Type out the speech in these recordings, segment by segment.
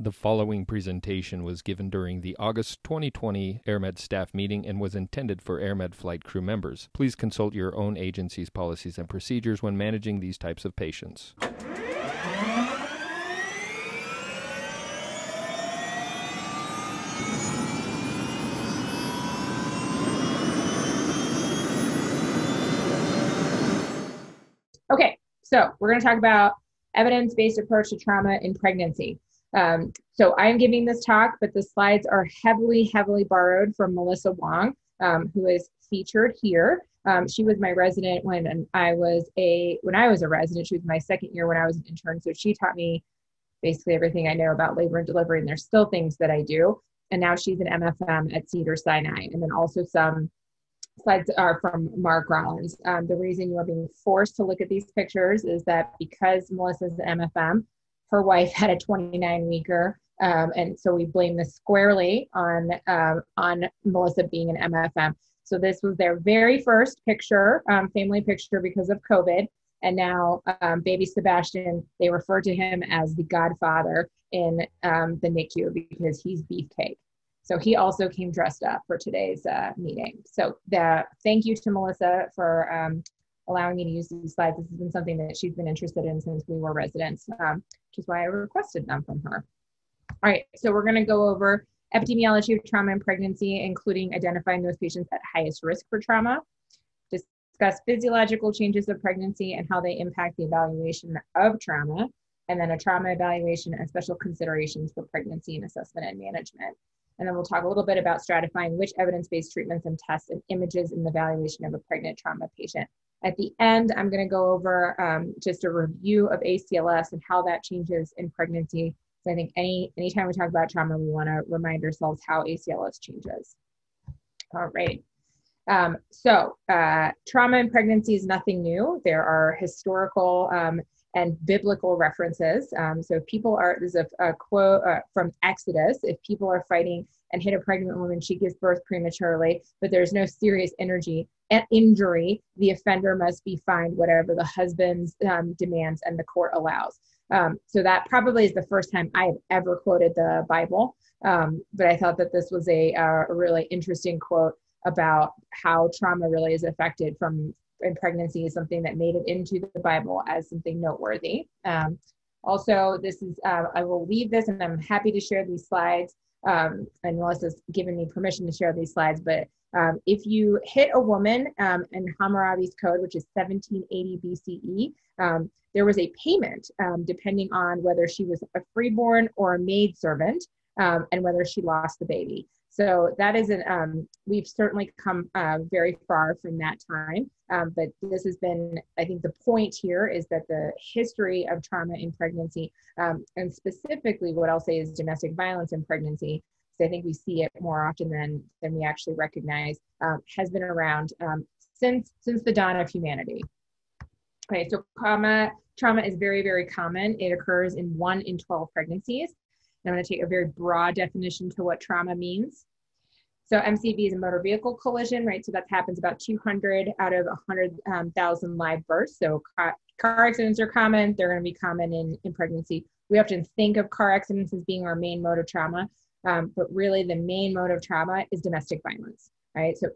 The following presentation was given during the August 2020 AirMed staff meeting and was intended for AirMed flight crew members. Please consult your own agency's policies and procedures when managing these types of patients. Okay, so we're going to talk about evidence-based approach to trauma in pregnancy. So I'm giving this talk, but the slides are heavily borrowed from Melissa Wong, who is featured here. She was my resident when I was a resident. She was my second year when I was an intern. So she taught me basically everything I know about labor and delivery, and there's still things that I do. And now she's an MFM at Cedars-Sinai, and then also some slides are from Mark Rollins. The reason you are being forced to look at these pictures is that because Melissa's an MFM, her wife had a 29-weeker, and so we blame this squarely on Melissa being an MFM. So this was their very first picture, family picture because of COVID, and now baby Sebastian, they refer to him as the godfather in the NICU because he's beefcake. So he also came dressed up for today's meeting. So thank you to Melissa for allowing me to use these slides. This has been something that she's been interested in since we were residents, which is why I requested them from her. All right, so we're gonna go over epidemiology of trauma in pregnancy, including identifying those patients at highest risk for trauma, discuss physiological changes of pregnancy and how they impact the evaluation of trauma, and then a trauma evaluation and special considerations for pregnancy and assessment and management. And then we'll talk a little bit about stratifying which evidence-based treatments and tests and images in the evaluation of a pregnant trauma patient. At the end, I'm going to go over just a review of ACLS and how that changes in pregnancy. So I think anytime we talk about trauma, we want to remind ourselves how ACLS changes. All right. Trauma in pregnancy is nothing new. There are historical and biblical references. So if people are, there's a quote from Exodus, if people are fighting and hit a pregnant woman, she gives birth prematurely, but there's no serious injury, the offender must be fined whatever the husband's demands and the court allows. So that probably is the first time I have ever quoted the Bible, but I thought that this was a really interesting quote about how trauma really is affected in pregnancy is something that made it into the Bible as something noteworthy. Also, this is, I will leave this and I'm happy to share these slides. And Melissa's given me permission to share these slides, but if you hit a woman in Hammurabi's code, which is 1780 BCE, there was a payment depending on whether she was a freeborn or a maidservant and whether she lost the baby. So that is we've certainly come very far from that time, but this has been, I think the point here is that the history of trauma in pregnancy, and specifically what I'll say is domestic violence in pregnancy, because I think we see it more often than we actually recognize, has been around since the dawn of humanity. Okay, so trauma is very common. It occurs in 1 in 12 pregnancies. I'm going to take a very broad definition to what trauma means. So MCV is a motor vehicle collision, right? So that happens about 200 out of 100,000 live births. So car accidents are common. They're going to be common in pregnancy. We often think of car accidents as being our main mode of trauma, but really the main mode of trauma is domestic violence, right? So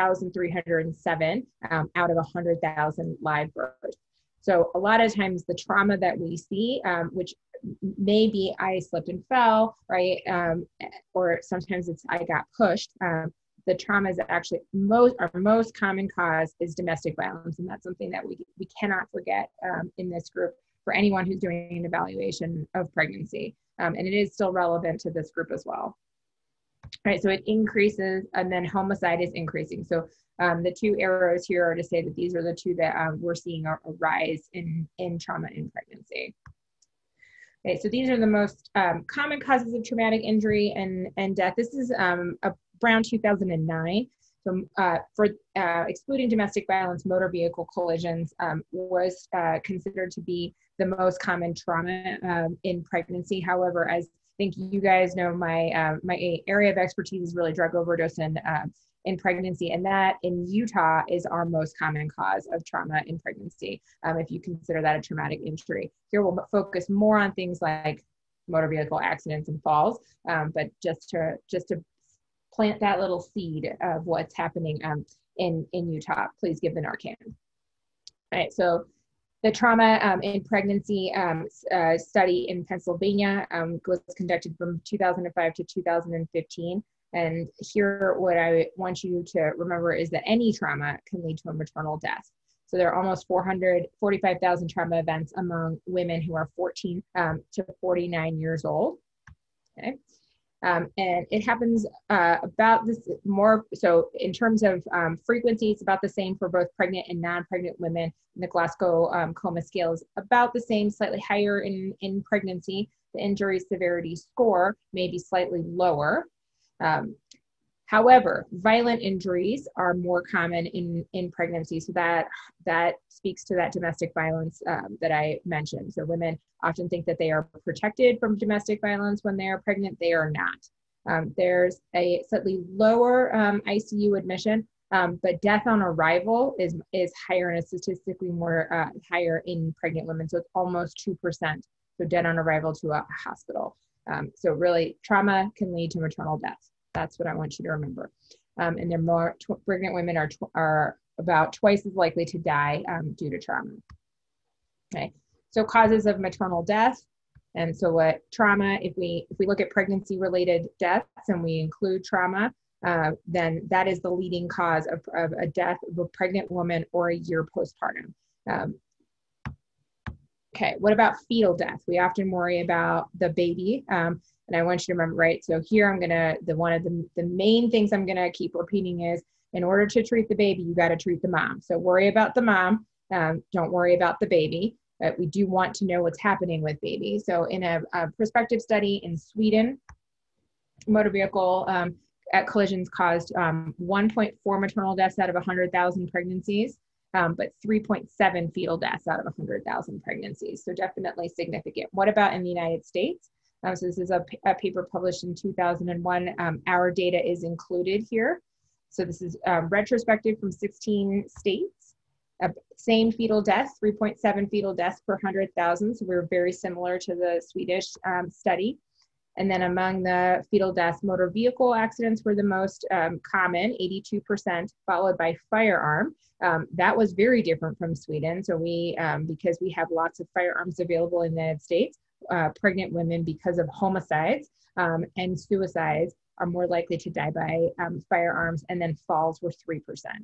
8,307 out of 100,000 live births. So a lot of times the trauma that we see, which maybe I slipped and fell, right? Or sometimes it's I got pushed. The trauma is actually our most common cause is domestic violence. And that's something that we cannot forget in this group for anyone who's doing an evaluation of pregnancy. And it is still relevant to this group as well. All right, so it increases, and then homicide is increasing. So the two arrows here are to say that these are the two that we're seeing a rise in trauma in pregnancy. Okay, so these are the most common causes of traumatic injury and death. This is around 2009. So for excluding domestic violence, motor vehicle collisions was considered to be the most common trauma in pregnancy. However, as I think you guys know, my area of expertise is really drug overdose and in pregnancy, and that in Utah is our most common cause of trauma in pregnancy, if you consider that a traumatic injury. Here we'll focus more on things like motor vehicle accidents and falls, but just to plant that little seed of what's happening in Utah, please give the Narcan. All right, so the trauma in pregnancy study in Pennsylvania was conducted from 2005 to 2015. And here, what I want you to remember is that any trauma can lead to a maternal death. So there are almost 445,000 trauma events among women who are 14 to 49 years old. Okay. And it happens about this more, so in terms of frequency, it's about the same for both pregnant and non-pregnant women. And the Glasgow Coma scale is about the same, slightly higher in pregnancy. The injury severity score may be slightly lower. However, violent injuries are more common in pregnancy. So that speaks to that domestic violence that I mentioned. So women often think that they are protected from domestic violence when they are pregnant. They are not. There's a slightly lower ICU admission, but death on arrival is higher and is statistically more higher in pregnant women. So it's almost 2%. So dead on arrival to a hospital. So really, trauma can lead to maternal death. That's what I want you to remember. And they're more, pregnant women are about twice as likely to die due to trauma. Okay, so causes of maternal death. And so what trauma, if we look at pregnancy-related deaths and we include trauma, then that is the leading cause of a death of a pregnant woman or a year postpartum. Okay, what about fetal death? We often worry about the baby. And I want you to remember, right? So here I'm one of the main things I'm gonna keep repeating is, in order to treat the baby, you gotta treat the mom. So worry about the mom, don't worry about the baby, but we do want to know what's happening with baby. So in a prospective study in Sweden, motor vehicle collisions caused 1.4 maternal deaths out of 100,000 pregnancies, but 3.7 fetal deaths out of 100,000 pregnancies. So definitely significant. What about in the United States? So this is a paper published in 2001. Our data is included here. So this is retrospective from 16 states. Same fetal deaths, 3.7 fetal deaths per 100,000. So we're very similar to the Swedish study. And then among the fetal deaths, motor vehicle accidents were the most common, 82%, followed by firearm. That was very different from Sweden. So because we have lots of firearms available in the United States, pregnant women, because of homicides and suicides, are more likely to die by firearms, and then falls were 3%.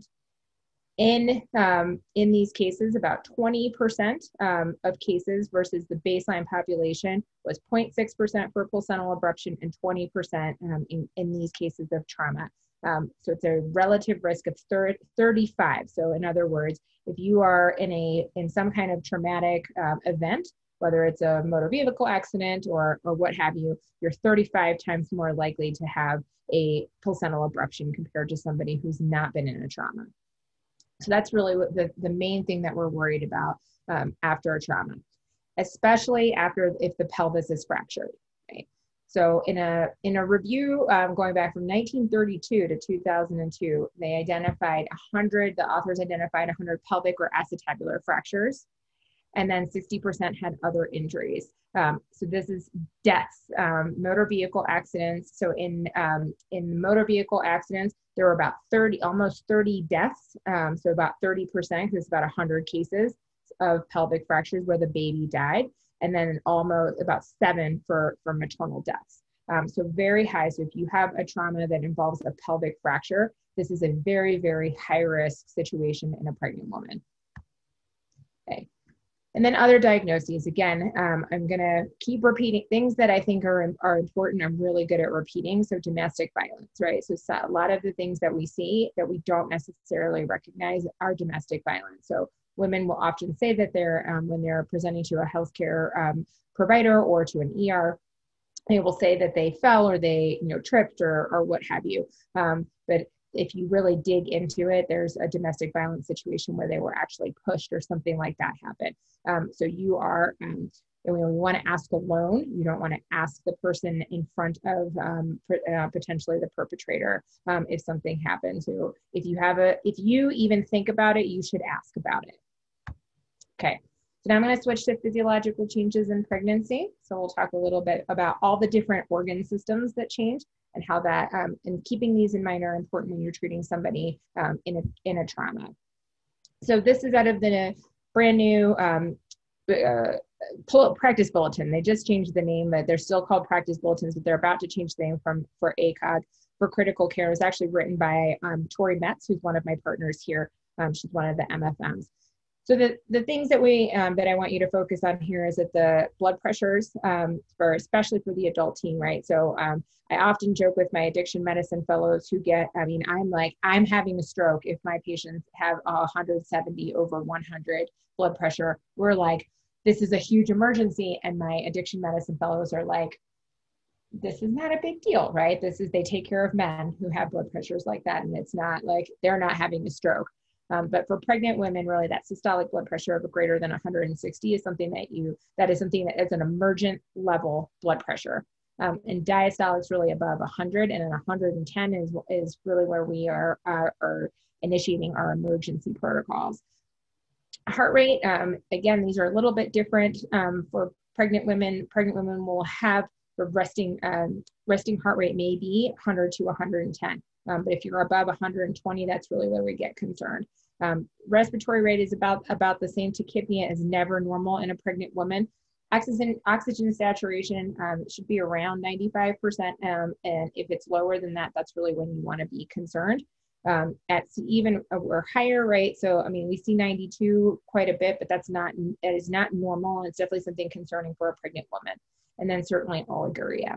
In these cases, about 20% of cases versus the baseline population was 0.6% for placental abruption and 20% in these cases of trauma. So it's a relative risk of 35. So in other words, if you are in some kind of traumatic event, whether it's a motor vehicle accident or what have you, you're 35 times more likely to have a placental abruption compared to somebody who's not been in a trauma. So that's really what the main thing that we're worried about after a trauma, especially if the pelvis is fractured. Right? So in a review going back from 1932 to 2002, they identified the authors identified 100 pelvic or acetabular fractures, and then 60% had other injuries. So this is deaths, motor vehicle accidents. So in motor vehicle accidents, there were about almost 30 deaths. So about 30%, because it's about 100 cases of pelvic fractures where the baby died, and then almost about 7 for maternal deaths. So very high. So if you have a trauma that involves a pelvic fracture, this is a very, very high risk situation in a pregnant woman. Okay. And then other diagnoses. Again, I'm going to keep repeating things that I think are important. I'm really good at repeating. So domestic violence, right? So a lot of the things that we see that we don't necessarily recognize are domestic violence. So women will often say that when they're presenting to a healthcare provider or to an ER, they will say that they fell or they tripped or what have you. But if you really dig into it, there's a domestic violence situation where they were actually pushed or something like that happened. So you are, we want to ask alone. You don't want to ask the person in front of potentially the perpetrator if something happens. So if you even think about it, you should ask about it. Okay. So now I'm going to switch to physiological changes in pregnancy. So we'll talk a little bit about all the different organ systems that change and how that, and keeping these in mind are important when you're treating somebody in a trauma. So this is out of the brand new practice bulletin. They just changed the name, but they're still called practice bulletins, but they're about to change the name for ACOG for critical care. It was actually written by Tori Metz, who's one of my partners here. She's one of the MFMs. So the things that that I want you to focus on here is that the blood pressures, especially for the adult teen, right? So I often joke with my addiction medicine fellows who I'm having a stroke if my patients have 170 over 100 blood pressure. We're like, this is a huge emergency. And my addiction medicine fellows are like, this is not a big deal, right? They take care of men who have blood pressures like that. And it's not like they're not having a stroke. But for pregnant women, really that systolic blood pressure of greater than 160 is something that is an emergent level blood pressure. And diastolic is really above 100, and then 110 is really where we are initiating our emergency protocols. Heart rate, again, these are a little bit different for pregnant women. Pregnant women will have the resting heart rate may be 100 to 110. But if you're above 120, that's really where we get concerned. Respiratory rate is about the same. Tachypnea is never normal in a pregnant woman. Oxygen saturation should be around 95%. And if it's lower than that, that's really when you want to be concerned. At even or higher, right? So, I mean, we see 92 quite a bit, but that is not normal. It's definitely something concerning for a pregnant woman. And then certainly oliguria.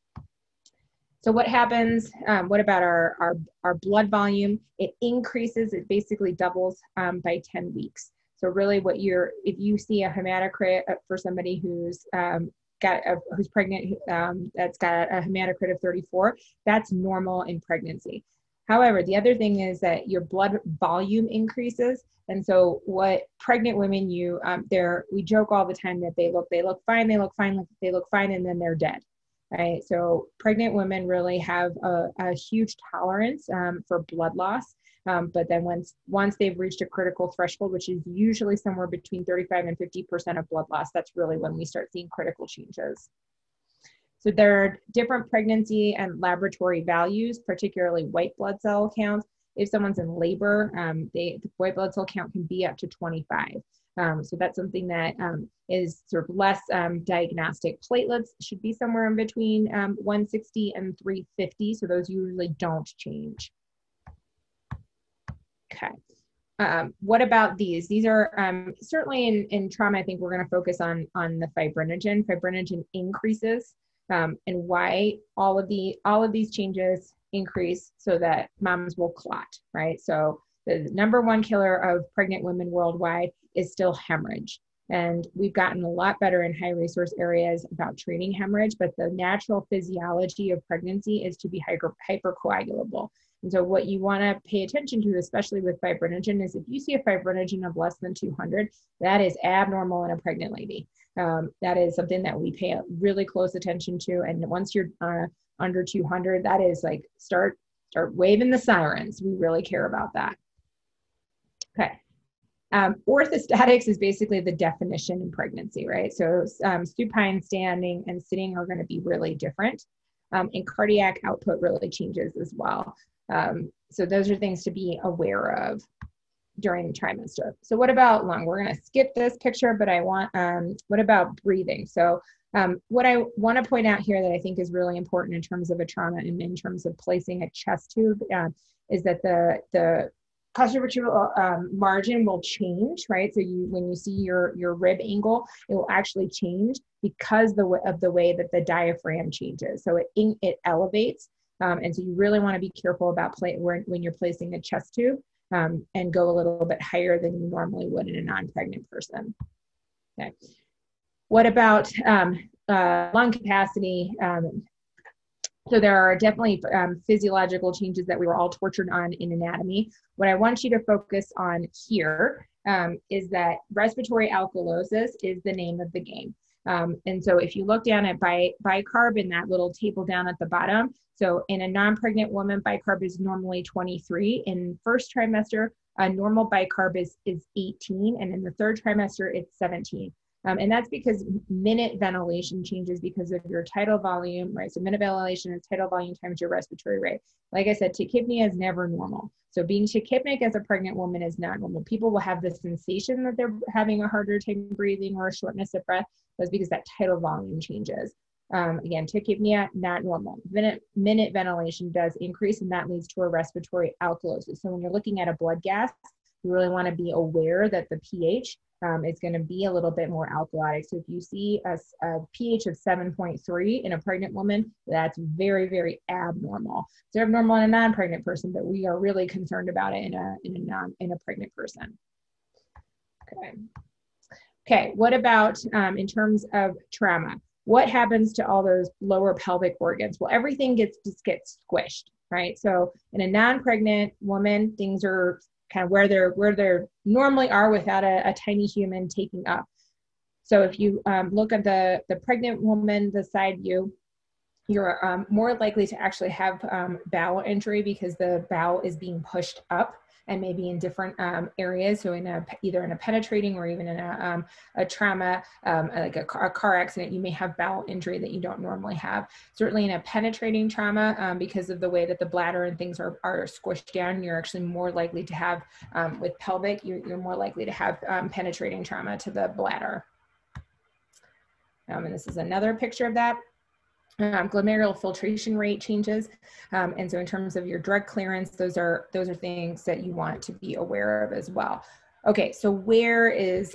So what happens, what about our blood volume? It increases, it basically doubles by 10 weeks. So really if you see a hematocrit for somebody who's pregnant, that's got a hematocrit of 34, that's normal in pregnancy. However, the other thing is that your blood volume increases. And so what pregnant women, we joke all the time that they look fine, and then they're dead. Right. So pregnant women really have a huge tolerance for blood loss. But then once they've reached a critical threshold, which is usually somewhere between 35 and 50% of blood loss, that's really when we start seeing critical changes. So there are different pregnancy and laboratory values, particularly white blood cell counts. If someone's in labor, the white blood cell count can be up to 25. So that's something that is sort of less diagnostic. Platelets should be somewhere in between 160 and 350. So those usually don't change. Okay. What about these? These are certainly in trauma. I think we're going to focus on the fibrinogen. Fibrinogen increases, and why all of these changes increase so that moms will clot, right? So the number one killer of pregnant women worldwide is still hemorrhage. And we've gotten a lot better in high resource areas about treating hemorrhage, but the natural physiology of pregnancy is to be hypercoagulable. And so what you want to pay attention to, especially with fibrinogen, is if you see a fibrinogen of less than 200, that is abnormal in a pregnant lady. That is something that we pay really close attention to. And once you're under 200, that is like start waving the sirens. We really care about that. Okay. Orthostatics is basically the definition in pregnancy, right? So supine, standing, and sitting are going to be really different. And cardiac output really changes as well. So those are things to be aware of during the trimester. So what about lung? We're going to skip this picture, but what about breathing? So what I want to point out here that I think is really important in terms of a trauma and in terms of placing a chest tube is that the postureo margin will change, right? So when you see your rib angle, it will actually change because of the way that the diaphragm changes. So it elevates. And so you really want to be careful about when you're placing a chest tube and go a little bit higher than you normally would in a non-pregnant person. Okay. What about lung capacity? So there are definitely physiological changes that we were all tortured on in anatomy. What I want you to focus on here is that respiratory alkalosis is the name of the game. And so if you look down at bicarb in that little table down at the bottom, so in a non-pregnant woman, bicarb is normally 23 in first trimester, Normal bicarb is 18, and in the third trimester, it's 17. And that's because minute ventilation changes because of your tidal volume, right? So minute ventilation is tidal volume times your respiratory rate. Like I said, tachypnea is never normal. So being tachypnic as a pregnant woman is not normal. People will have the sensation that they're having a harder time breathing or a shortness of breath. That's because that tidal volume changes. Again, tachypnea, not normal. Minute ventilation does increase, and that leads to a respiratory alkalosis. So when you're looking at a blood gas, you really want to be aware that the pH is going to be a little bit more alkalotic. So if you see a pH of 7.3 in a pregnant woman, that's very, very abnormal. It's abnormal in a non-pregnant person, but we are really concerned about it in a pregnant person. Okay, what about in terms of trauma? What happens to all those lower pelvic organs? Well, everything just gets squished, right? So in a non-pregnant woman, things are kind of where they're normally are without a tiny human taking up. So if you look at the pregnant woman, the side view, you're more likely to actually have bowel injury because the bowel is being pushed up and maybe in different areas. So either in a penetrating or even in a trauma, like a car accident, you may have bowel injury that you don't normally have. Certainly in a penetrating trauma, because of the way that the bladder and things are squished down, you're actually more likely to have, with pelvic, you're more likely to have penetrating trauma to the bladder. And this is another picture of that. Glomerular filtration rate changes, and so in terms of your drug clearance, those are things that you want to be aware of as well. Okay, so where is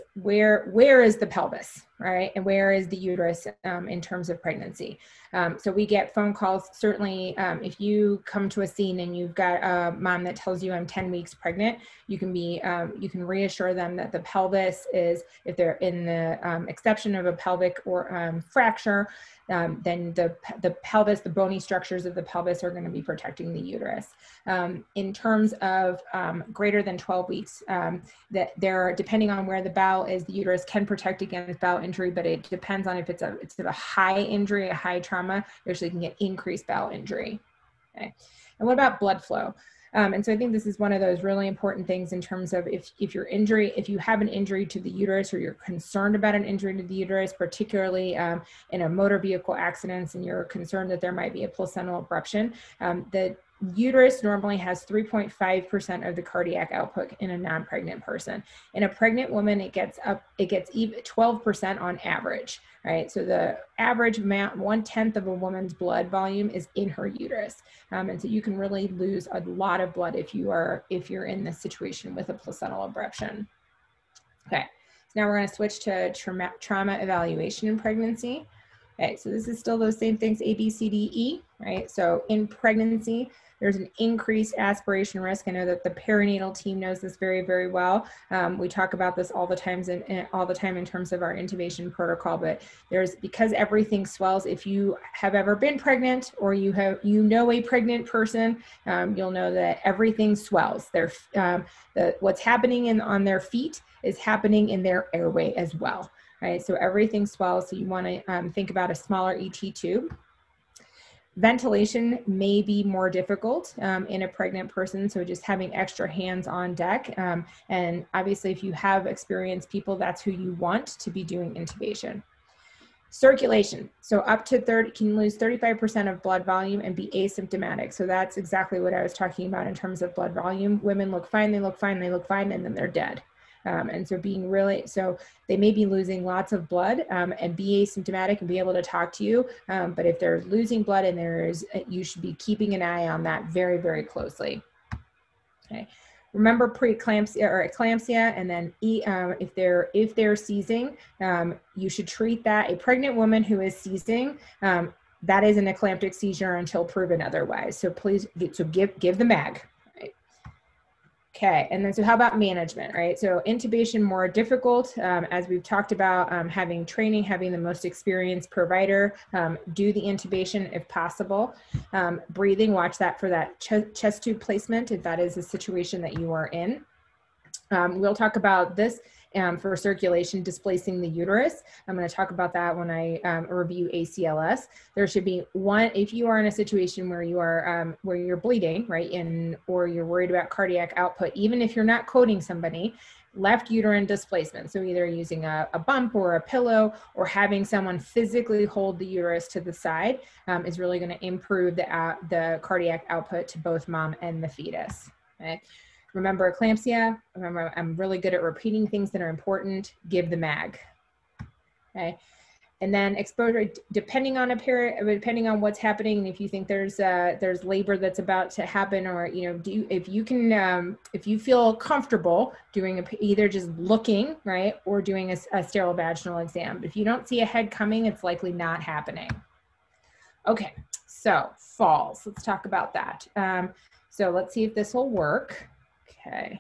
the pelvis, right? And where is the uterus in terms of pregnancy? So we get phone calls, certainly if you come to a scene and you've got a mom that tells you I'm 10 weeks pregnant, you can reassure them that the pelvis is, if they're in the exception of a pelvic or fracture, then the pelvis, the bony structures of the pelvis are going to be protecting the uterus. In terms of greater than 12 weeks, that there, depending on where the bowel is, the uterus can protect against bowel injury, but it depends on if it's a high injury, a high trauma, you actually can get increased bowel injury. Okay. And what about blood flow? And so I think this is one of those really important things in terms of if you have an injury to the uterus, or you're concerned about an injury to the uterus, particularly in a motor vehicle accidents, and you're concerned that there might be a placental abruption, the uterus normally has 3.5% of the cardiac output in a non-pregnant person. In a pregnant woman, it gets even 12% on average, right? So the average amount, 1/10 of a woman's blood volume is in her uterus. And so you can really lose a lot of blood if you're in this situation with a placental abruption. Okay, so now we're going to switch to trauma evaluation in pregnancy. Okay, so this is still those same things, A, B, C, D, E, right? So in pregnancy, there's an increased aspiration risk. I know that the perinatal team knows this very, very well. We talk about this all the time in terms of our intubation protocol, but because everything swells, if you have ever been pregnant or you know a pregnant person, you'll know that everything swells. What's happening on their feet is happening in their airway as well. Right, so everything swells, so you want to think about a smaller ET tube. Ventilation may be more difficult in a pregnant person, so just having extra hands on deck. And obviously, if you have experienced people, that's who you want to be doing intubation. Circulation, so up to 30, can lose 35% of blood volume and be asymptomatic. So that's exactly what I was talking about in terms of blood volume. Women look fine, they look fine, and then they're dead. And so they may be losing lots of blood and be asymptomatic and be able to talk to you. But if they're losing blood and you should be keeping an eye on that very, very closely. Okay. Remember preeclampsia or eclampsia, and then if they're seizing, you should treat that. A pregnant woman who is seizing, that is an eclamptic seizure until proven otherwise. So please, give the mag. Okay, and then so how about management, right? So intubation more difficult, as we've talked about, having training, having the most experienced provider do the intubation if possible. Breathing, watch that for that chest tube placement if that is a situation that you are in. We'll talk about this for circulation displacing the uterus. I'm going to talk about that when I review ACLS. There should be one, if you are in a situation where you are where you're bleeding, right, or you're worried about cardiac output, even if you're not coding somebody, left uterine displacement. So either using a bump or a pillow or having someone physically hold the uterus to the side is really going to improve the cardiac output to both mom and the fetus. Okay. Remember eclampsia. Remember, I'm really good at repeating things that are important. Give the mag. Okay. And then exposure, depending on depending on what's happening, if you think there's labor that's about to happen, or if you feel comfortable doing either just looking, right, or doing a sterile vaginal exam. If you don't see a head coming, it's likely not happening. Okay, so falls. Let's talk about that. So let's see if this will work. Okay.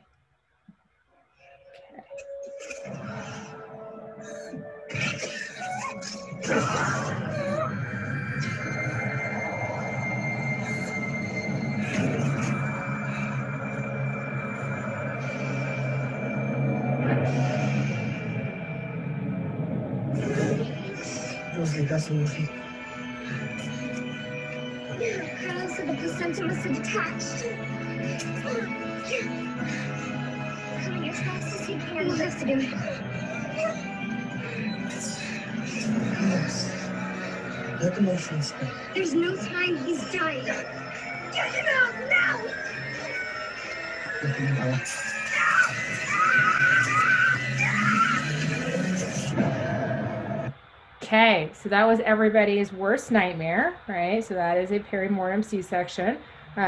So the placenta must have detached. Come on, your tracks to see what he has to do. Let the motion speak. There's no time, he's dying. Get him out now! Let him go. Okay, so that was everybody's worst nightmare, right? So that is a perimortem C-section.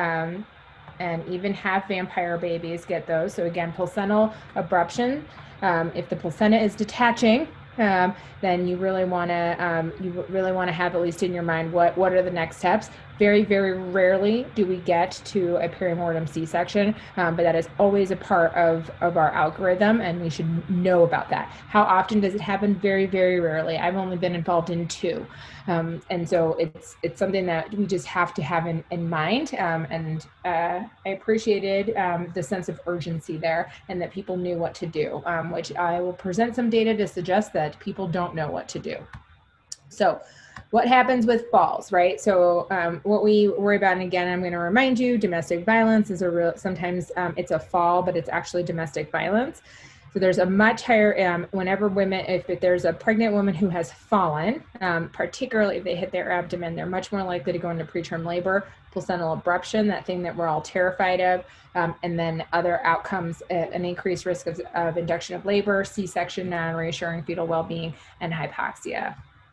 And even half vampire babies get those. So again, placental abruption. If the placenta is detaching, then you really want to have at least in your mind what are the next steps. Very, very rarely do we get to a perimortem C-section, but that is always a part of our algorithm, and we should know about that. How often does it happen? Very, very rarely. I've only been involved in 2. And so it's something that we just have to have in mind. And I appreciated the sense of urgency there, and that people knew what to do, which I will present some data to suggest that people don't know what to do. So what happens with falls, right? So what we worry about, and again, I'm going to remind you, domestic violence is sometimes it's a fall, but it's actually domestic violence. So there's a much higher, whenever women, if there's a pregnant woman who has fallen, particularly if they hit their abdomen, they're much more likely to go into preterm labor, placental abruption, that thing that we're all terrified of, and then other outcomes, an increased risk of induction of labor, C-section, non-reassuring fetal well-being, and hypoxia.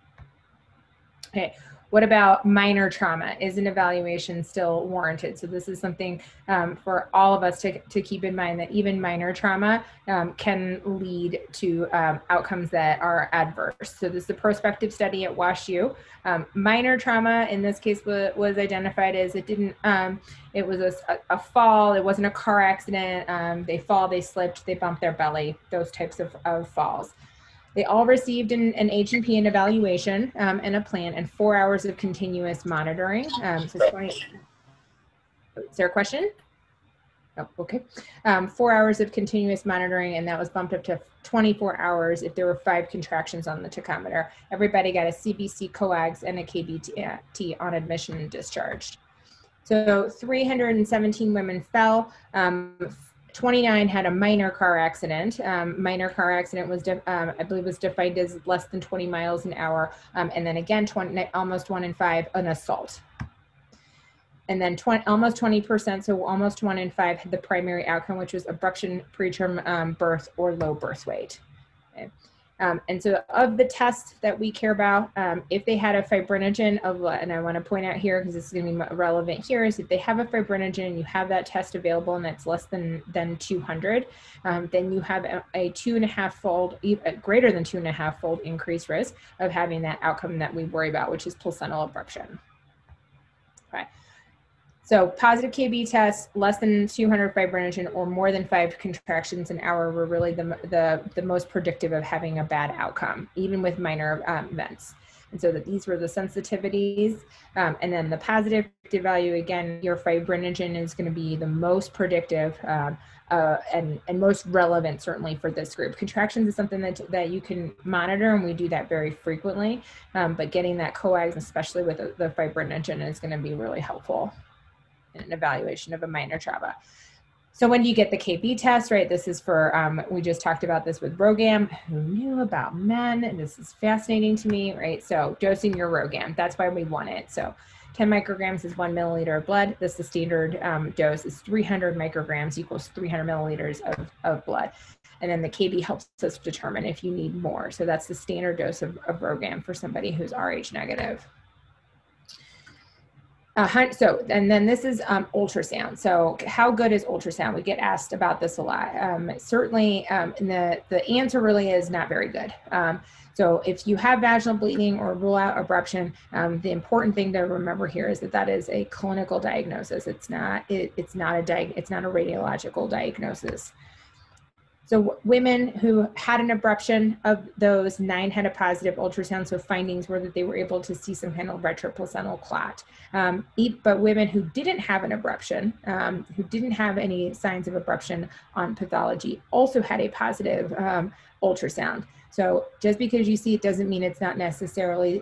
Okay, what about minor trauma? Is an evaluation still warranted? So this is something for all of us to keep in mind, that even minor trauma can lead to outcomes that are adverse. So this is a prospective study at WashU. Minor trauma in this case was identified as it was a fall. It wasn't a car accident. They fall, they slipped, they bumped their belly, those types of falls. They all received an H&P, an evaluation, and a plan, and 4 hours of continuous monitoring. So 20, is there a question? Oh, okay. 4 hours of continuous monitoring, and that was bumped up to 24 hours if there were 5 contractions on the tachometer. Everybody got a CBC coags and a KBT on admission and discharged. So 317 women fell. 29 had a minor car accident. Minor car accident was, I believe, was defined as less than 20 miles an hour. And then again, almost 1 in 5, an assault. And then almost 20%, so almost 1 in 5 had the primary outcome, which was abruption, preterm birth, or low birth weight. Okay. And so of the tests that we care about, if they had a fibrinogen and I want to point out here, because this is going to be relevant here, is if they have a fibrinogen, you have that test available and it's less than 200, then you have a 2.5-fold, greater than 2.5-fold increased risk of having that outcome that we worry about, which is placental abruption. Okay. So positive KB tests, less than 200 fibrinogen, or more than 5 contractions an hour were really the most predictive of having a bad outcome, even with minor events. And so that these were the sensitivities. And then the positive predictive value, again, your fibrinogen is going to be the most predictive and most relevant, certainly for this group. Contractions is something that you can monitor, and we do that very frequently. But getting that coags, especially with the fibrinogen, is going to be really helpful in an evaluation of a minor trauma. So when you get the KB test, right, this is for, we just talked about this with RhoGAM. Who knew about men? And this is fascinating to me, right? So dosing your RhoGAM, that's why we want it. So 10 micrograms is 1 milliliter of blood. This is the standard dose is 300 micrograms equals 300 milliliters of blood. And then the KB helps us determine if you need more. So that's the standard dose of RhoGAM for somebody who's Rh negative. And then this is ultrasound. So how good is ultrasound? We get asked about this a lot. Certainly, and the answer really is not very good. So if you have vaginal bleeding or rule out abruption, the important thing to remember here is that that is a clinical diagnosis. It's not a radiological diagnosis. So women who had an abruption of those 9 had a positive ultrasound. So findings were that they were able to see some kind of retroplacental clot. But women who didn't have an abruption, who didn't have any signs of abruption on pathology, also had a positive ultrasound. So just because you see it doesn't mean it's not necessarily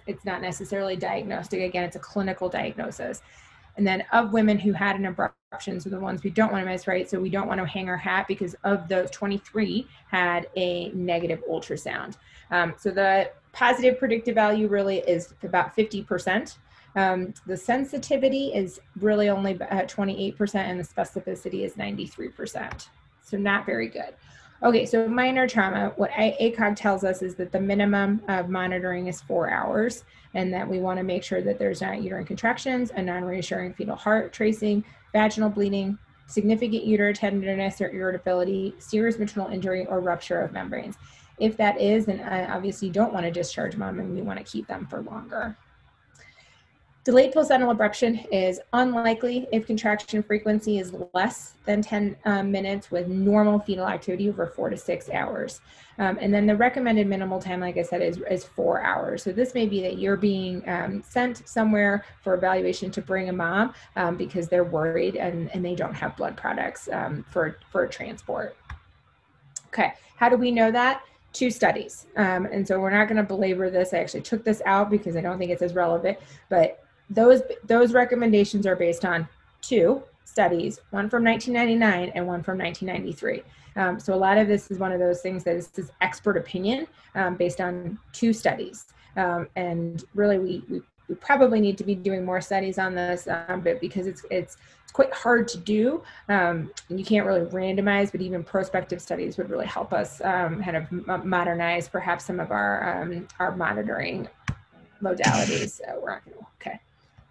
diagnostic. Again, it's a clinical diagnosis. And then of women who had an abruption, so the ones we don't want to miss, right? So we don't want to hang our hat because of those 23 had a negative ultrasound. So the positive predictive value really is about 50%. The sensitivity is really only 28% and the specificity is 93%. So not very good. Okay, so minor trauma, what ACOG tells us is that the minimum of monitoring is 4 hours and that we want to make sure that there's not uterine contractions, a non-reassuring fetal heart tracing, vaginal bleeding, significant uterine tenderness or irritability, serious maternal injury, or rupture of membranes. If that is, then obviously you don't want to discharge mom and we want to keep them for longer. Delayed placental abruption is unlikely if contraction frequency is less than 10 minutes with normal fetal activity over 4 to 6 hours. And then the recommended minimal time, like I said, is 4 hours. So this may be that you're being sent somewhere for evaluation to bring a mom because they're worried and they don't have blood products for transport. Okay, how do we know that? 2 studies. And so we're not going to belabor this. I actually took this out because I don't think it's as relevant, but those recommendations are based on 2 studies, one from 1999 and one from 1993. So a lot of this is one of those things that is expert opinion based on 2 studies. And really we probably need to be doing more studies on this, but because it's quite hard to do. You can't really randomize, but even prospective studies would really help us kind of modernize perhaps some of our monitoring modalities. So we're not going to, okay.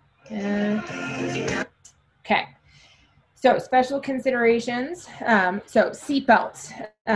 Okay, so special considerations. So seatbelts.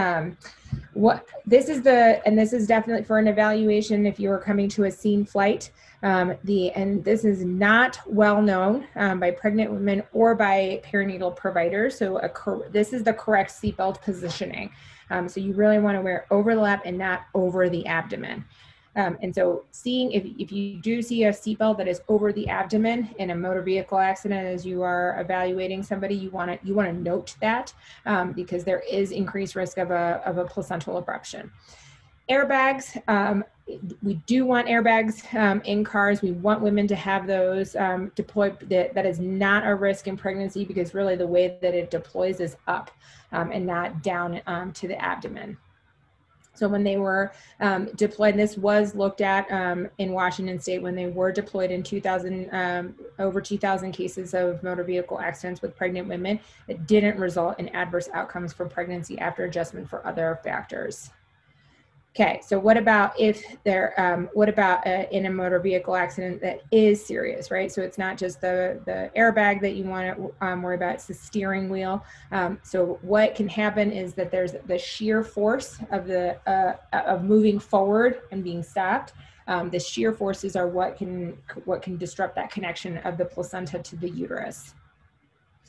This is definitely for an evaluation if you are coming to a scene flight. And this is not well known by pregnant women or by perinatal providers. So this is the correct seatbelt positioning. So you really want to wear over the lap and not over the abdomen. And so seeing if you do see a seatbelt that is over the abdomen in a motor vehicle accident as you are evaluating somebody, you want to note that because there is increased risk of a placental abruption. Airbags, we do want airbags in cars. We want women to have those deployed. That is not a risk in pregnancy because really the way that it deploys is up and not down to the abdomen. So when they were deployed, this was looked at in Washington State when they were deployed in 2000, over 2,000 cases of motor vehicle accidents with pregnant women. It didn't result in adverse outcomes for pregnancy after adjustment for other factors. Okay, so what about if they're, in a motor vehicle accident that is serious, right? So it's not just the airbag that you want to worry about, it's the steering wheel. So what can happen is that there's the shear force of moving forward and being stopped. The shear forces are what can disrupt that connection of the placenta to the uterus.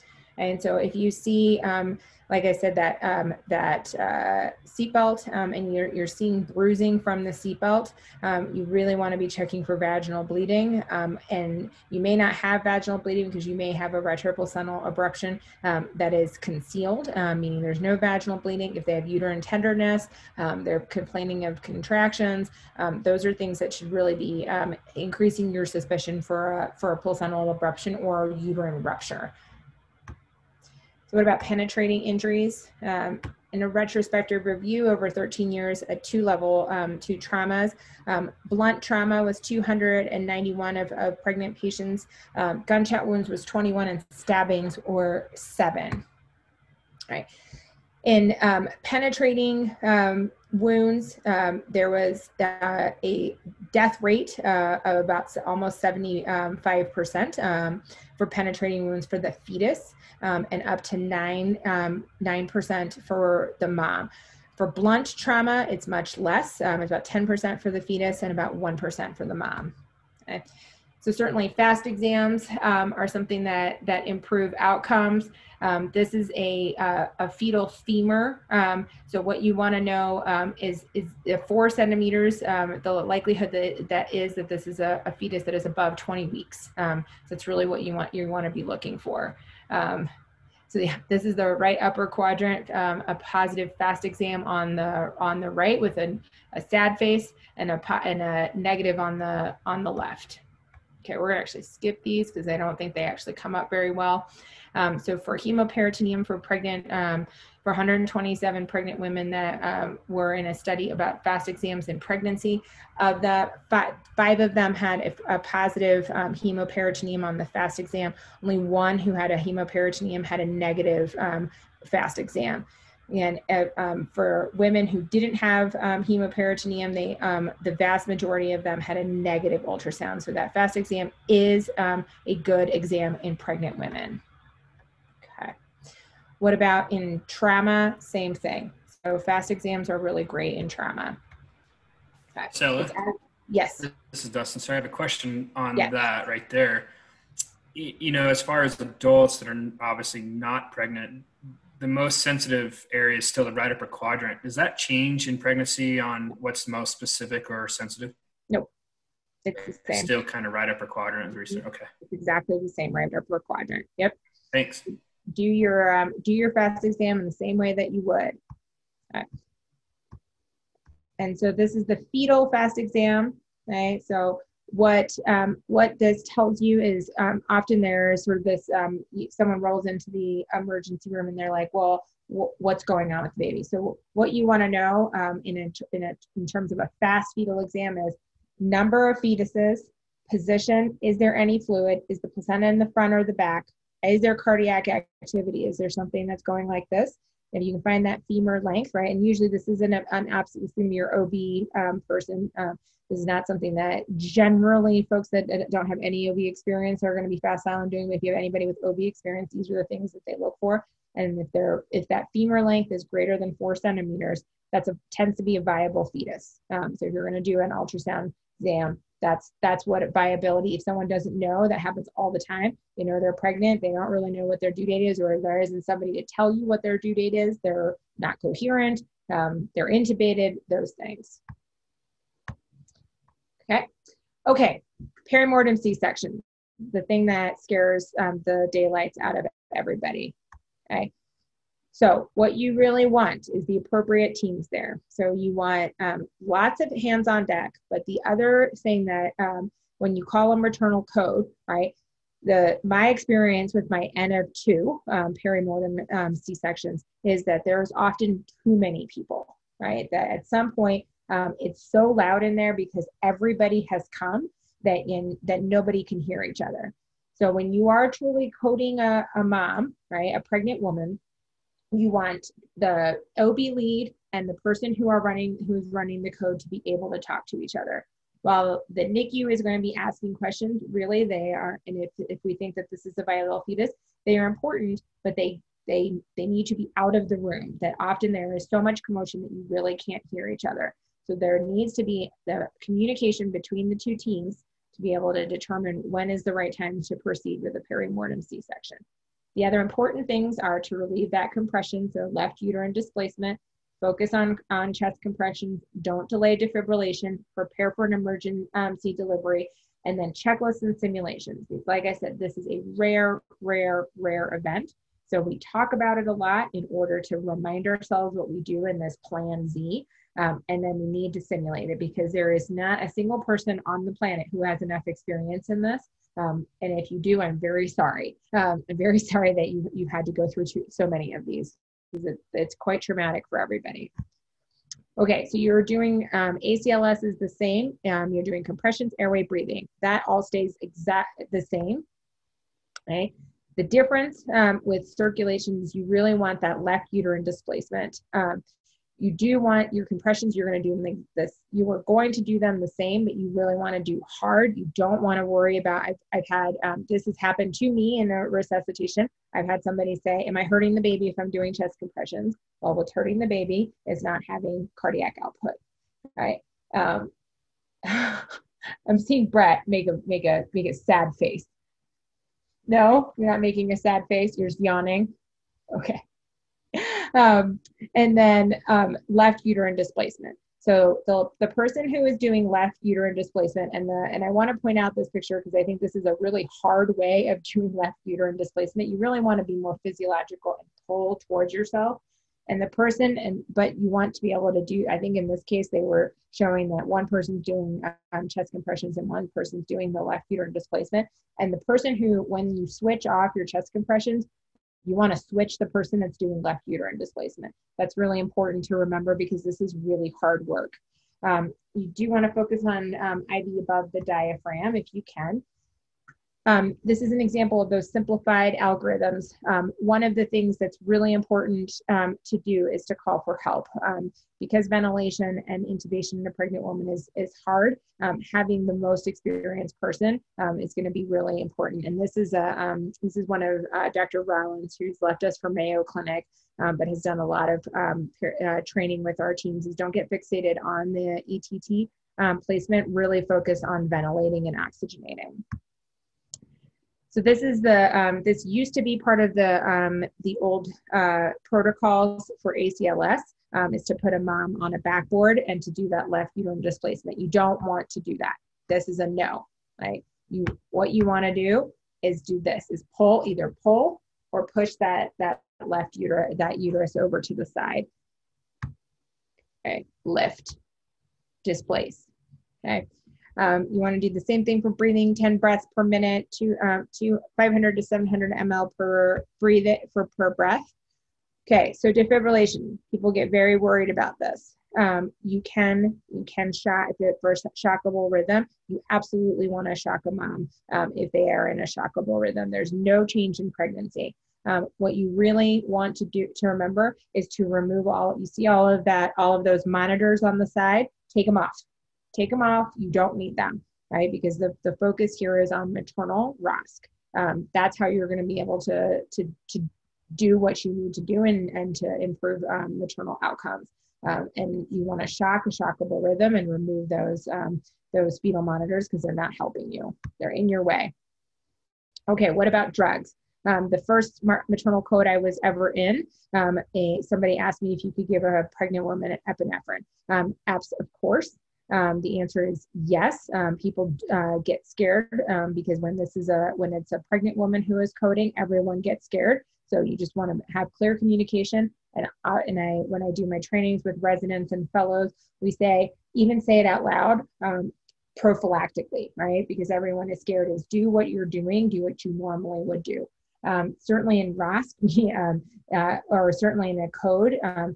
And so if you see, like I said, that seatbelt and you're seeing bruising from the seatbelt, you really want to be checking for vaginal bleeding. And you may not have vaginal bleeding because you may have a retroplacental abruption that is concealed, meaning there's no vaginal bleeding. If they have uterine tenderness, they're complaining of contractions, those are things that should really be increasing your suspicion for a placental abruption or uterine rupture. So what about penetrating injuries? In a retrospective review over 13 years at 2 traumas, blunt trauma was 291 of pregnant patients, gunshot wounds was 21, and stabbings were 7. Right. In penetrating wounds, there was a death rate of about almost 75% for penetrating wounds for the fetus, and up to 9% for the mom. For blunt trauma, it's much less. It's about 10% for the fetus and about 1% for the mom. Okay. So certainly FAST exams are something that improve outcomes. This is a fetal femur. So what you want to know is 4 centimeters, the likelihood that this is a fetus that is above 20 weeks. So it's really what you want to be looking for. So yeah, this is the right upper quadrant, a positive FAST exam on the right with a sad face and a negative on the left. Okay, we're gonna actually skip these because I don't think they actually come up very well. So for hemoperitoneum for pregnant, for 127 pregnant women that were in a study about FAST exams in pregnancy, of that, 5 of them had a positive hemoperitoneum on the FAST exam. Only 1 who had a hemoperitoneum had a negative FAST exam. And for women who didn't have hemoperitoneum, the vast majority of them had a negative ultrasound. So that FAST exam is a good exam in pregnant women. Okay. What about in trauma? Same thing. So FAST exams are really great in trauma. Okay. Stella? Yes. This is Dustin. So I have a question on yes. that right there. You know, as far as adults that are obviously not pregnant, the most sensitive area is still the right upper quadrant. Does that change in pregnancy on what's most specific or sensitive? Nope. It's the same. It's still kind of right upper quadrant. Mm-hmm. Okay. It's exactly the same, right upper quadrant. Yep. Thanks. Do your FAST exam in the same way that you would. Okay. And so this is the fetal FAST exam. Okay. So what this tells you is often there's sort of this, someone rolls into the emergency room and they're like, well, what's going on with the baby? So what you want to know in terms of a FAST fetal exam is number of fetuses, position, is there any fluid, is the placenta in the front or the back, is there cardiac activity, is there something that's going like this? If you can find that femur length, right? And usually this isn't an absolute assume your OB person. This is not something that generally folks that don't have any OB experience are going to be fast silent doing. If you have anybody with OB experience, these are the things that they look for. And if that femur length is greater than 4 centimeters, tends to be a viable fetus. So if you're going to do an ultrasound exam, that's what viability. If someone doesn't know, that happens all the time. They know they're pregnant, they don't really know what their due date is, or there isn't somebody to tell you what their due date is. They're not coherent. They're intubated. Those things. Okay. Perimortem C-section, the thing that scares the daylights out of everybody. Okay. So what you really want is the appropriate teams there. So you want lots of hands on deck, but the other thing that when you call a maternal code, right, my experience with my N of 2 perimortem C-sections is that there's often too many people, right? That at some point it's so loud in there because everybody has come that nobody can hear each other. So when you are truly coding a mom, right, a pregnant woman, you want the OB lead and the person who's running the code to be able to talk to each other. While the NICU is going to be asking questions, really they are, and if we think that this is a viable fetus, they are important, but they need to be out of the room. That often there is so much commotion that you really can't hear each other. So there needs to be the communication between the 2 teams to be able to determine when is the right time to proceed with a perimortem C-section. The other important things are to relieve that compression, so left uterine displacement, focus on chest compressions, don't delay defibrillation, prepare for an emergency delivery, and then checklists and simulations. Like I said, this is a rare event. So we talk about it a lot in order to remind ourselves what we do in this plan Z. And then we need to simulate it, because there is not a single person on the planet who has enough experience in this. And if you do, I'm very sorry. I'm very sorry that you had to go through so many of these, because it's quite traumatic for everybody. Okay, so you're doing ACLS is the same. You're doing compressions, airway, breathing. That all stays exact the same. Okay. The difference with circulation is you really want that left uterine displacement. You do want your compressions, you're going to do this. You are going to do them the same, but you really want to do hard. You don't want to worry about, I've had, this has happened to me in a resuscitation. I've had somebody say, am I hurting the baby if I'm doing chest compressions? Well, what's hurting the baby is not having cardiac output, right? I'm seeing Brett make a sad face. No, you're not making a sad face. You're just yawning. Okay. And then left uterine displacement. So the person who is doing left uterine displacement, and I want to point out this picture because I think this is a really hard way of doing left uterine displacement. You really want to be more physiological and pull towards yourself. And the person, but you want to be able to do, I think in this case, they were showing that one person's doing chest compressions and one person's doing the left uterine displacement. And the person who, when you switch off your chest compressions, you want to switch the person that's doing left uterine displacement. That's really important to remember because this is really hard work. You do want to focus on IV above the diaphragm if you can. This is an example of those simplified algorithms. One of the things that's really important to do is to call for help. Because ventilation and intubation in a pregnant woman is hard, having the most experienced person is going to be really important. And this is one of Dr. Rollins, who's left us for Mayo Clinic, but has done a lot of training with our teams, is don't get fixated on the ETT placement, really focus on ventilating and oxygenating. So this is this used to be part of the old protocols for ACLS, is to put a mom on a backboard and to do that left uterine displacement. You don't want to do that. This is a no, right? What you want to do is do this, is either pull or push that left uterus over to the side. Okay, lift, displace, okay? You want to do the same thing for breathing, 10 breaths per minute, to 500 to 700 ml per breath. Okay, so defibrillation, people get very worried about this. You can shock, if it's for shockable rhythm, you absolutely want to shock a mom if they are in a shockable rhythm. There's no change in pregnancy. What you really want to remember is to remove you see all of those monitors on the side, take them off. Take them off. You don't need them, right? Because the focus here is on maternal ROSC. That's how you're going to be able to do what you need to do and to improve maternal outcomes. And you want to shock a shockable rhythm and remove those fetal monitors because they're not helping you. They're in your way. Okay, what about drugs? The first maternal code I was ever in, somebody asked me if you could give a pregnant woman an epinephrine. Of course. The answer is yes. People get scared because when it's a pregnant woman who is coding, everyone gets scared. So you just want to have clear communication. And when I do my trainings with residents and fellows, we even say it out loud prophylactically, right? Because everyone is scared. Is do what you're doing, do what you normally would do. Certainly in ROSC, or certainly in a code,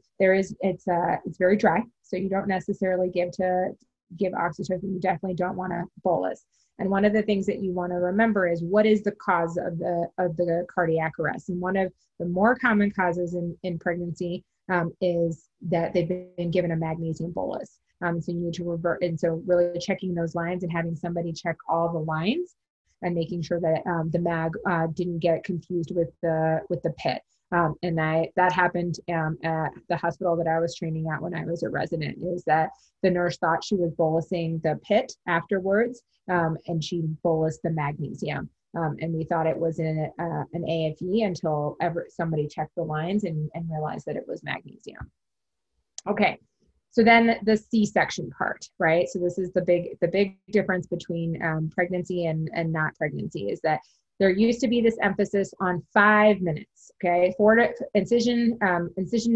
it's very dry. So you don't necessarily give oxytocin. You definitely don't want to bolus. And one of the things that you want to remember is what is the cause of the cardiac arrest. And one of the more common causes in pregnancy is that they've been given a magnesium bolus. So you need to revert. And so really checking those lines and having somebody check all the lines and making sure that the mag didn't get confused with the pit. And that happened at the hospital that I was training at when I was a resident, is that the nurse thought she was bolusing the pit afterwards, and she bolused the magnesium. And we thought it was an AFE until somebody checked the lines and realized that it was magnesium. Okay, so then the C-section part, right? So this is the big difference between pregnancy and not pregnancy, is that there used to be this emphasis on 5 minutes, okay? Incision to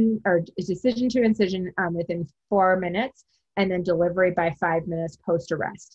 incision within 4 minutes, and then delivery by 5 minutes post-arrest.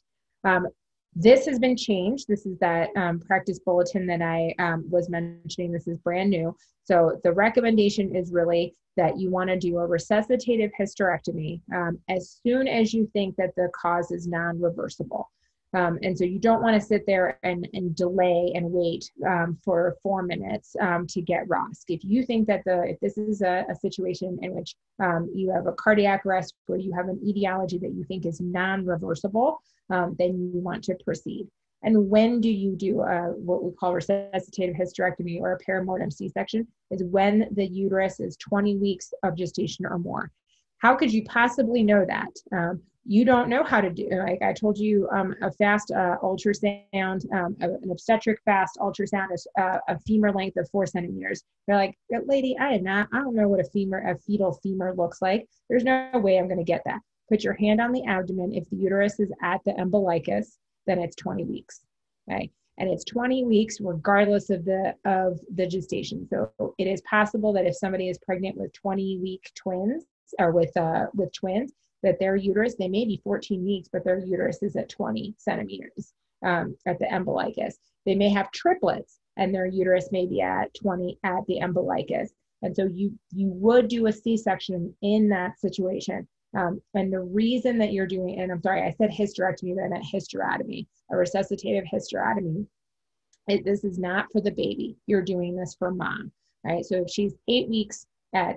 This has been changed. This is that practice bulletin that I was mentioning. This is brand new. So the recommendation is really that you want to do a resuscitative hysterectomy as soon as you think that the cause is non-reversible. And so you don't want to sit there and delay and wait for 4 minutes to get ROSC. If you think that if this is a situation in which you have a cardiac arrest where you have an etiology that you think is non-reversible, then you want to proceed. And when do you do what we call resuscitative hysterectomy or a perimortem C-section? Is when the uterus is 20 weeks of gestation or more. How could you possibly know that? You don't know how to do, like I told you, a fast ultrasound, an obstetric fast ultrasound is a femur length of 4 centimeters. They're like, lady, I don't know what a fetal femur looks like. There's no way I'm going to get that. Put your hand on the abdomen. If the uterus is at the umbilicus, then it's 20 weeks, okay? And it's 20 weeks regardless of the gestation. So it is possible that if somebody is pregnant with 20-week twins or with twins, that their uterus, they may be 14 weeks, but their uterus is at 20 centimeters at the umbilicus. They may have triplets and their uterus may be at 20 at the umbilicus. And so you would do a C-section in that situation. And the reason that you're doing, and I'm sorry, I said hysterectomy, but I meant hysterotomy, a resuscitative hysterotomy. This is not for the baby. You're doing this for mom, right? So if she's 8 weeks